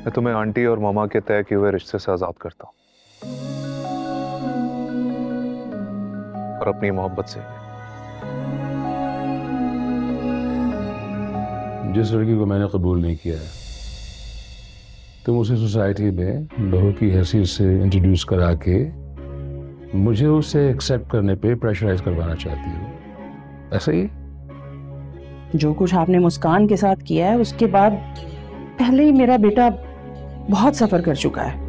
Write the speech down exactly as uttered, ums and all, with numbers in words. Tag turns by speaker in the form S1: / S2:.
S1: मैं तुम्हें आंटी और मामा के तय किए हुए रिश्ते से आजाद करता हूँ और अपनी मोहब्बत से।
S2: जिस लड़की को मैंने कबूल नहीं किया है, तुम उसे सोसाइटी में बहू की हैसियत से इंट्रोड्यूस करा के मुझे उसे एक्सेप्ट करने पे प्रेशराइज करवाना चाहती हो, ऐसा ही?
S3: जो कुछ आपने मुस्कान के साथ किया है उसके बाद पहले ही मेरा बेटा बहुत सफर कर चुका है।